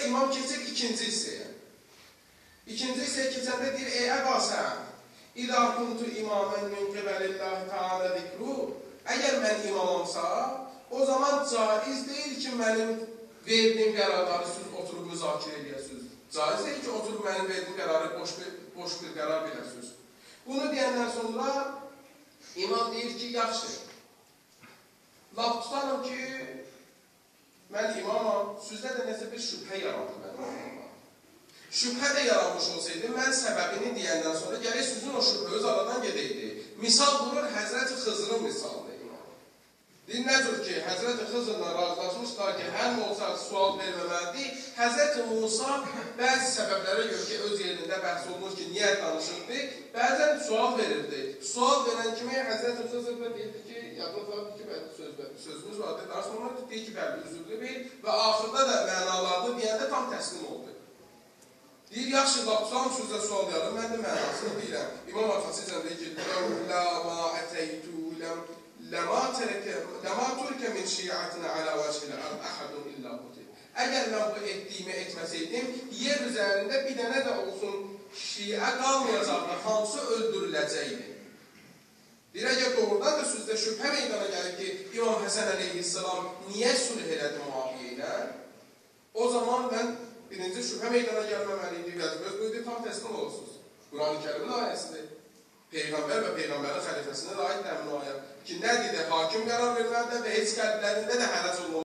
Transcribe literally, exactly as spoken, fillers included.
imam keçir ikinci hissəyə. İkinci hissəyə keçəndə deyir, ey Əba Səəd, İzâ kuntu imamən min qibəlillâhi təâlə zikru, əgər mən imamamsa, o zaman caiz deyil ki, mənim verdiyim qərarları siz oturub müzakirə edəsiniz. Caiz deyil ki, oturub mənim verdiyim qərarı boş bir, boş bir qərar biləsiniz. Bunu deyəndən sonra imam deyir ki, yaxşı. Laf tutalım ki, mən imamam, sizdə də nəsə bir şübhə yarandı mənim imamam. Şübhə də yaranmış olsaydı, mən səbəbini deyəndən sonra gələk sizin o şübhə öz aradan gedəydi. Misal durur, Həzrət Xızırın misalını imam. Deyir, nə cür ki, Həzrət Xızırla razılaşmışlar ki, hər olsa sual verməməlidir. Həzrət Musa bəzi səbəblərə görə ki, öz yerində bəhs olunur ki, niyə danışırdı, bəzən sual verirdi. Sual verən kimi Həzrət Xızır da deyirdi ki, yadına tabi ki, sözümüz vardır, daha sonra deyir ki, bəli, üzürlü bil və axırda da mənalarını deyəndə tam təslim oldu. Deyir, yaxşı, lapsan sözdə sual yarım, mən də mənasını deyirəm. İmam Əfəsizən deyir ki, Ləvlə ma ətəytu ləma turkə min şiətinə alə vəşkilə əhədun illə qutil. Əgər mən bu etdiyimi etməsəydim, yer üzərində bir dənə də olsun şiə qalmayacaqdı, hamısı öldürüləcəkdi. Deyir, əgər doğrudan da sözdə şübhə meydana gəlir ki, İmam Həsən əleyhissalam niyə sülh elədi Muaviyə ilə? O zaman mən birinci şübhə meydana gəlməməliydi, vəzifəz buydu, tam təslim olursunuz. Quran-ı Kərimin ayəsidir. Peyğəmbər və Peyğəmbərin xəlifəsinə aid təmin ayət ki, nədir də hakim qərar verməlidir və heç qəlblərində də hərəc olmalıdır.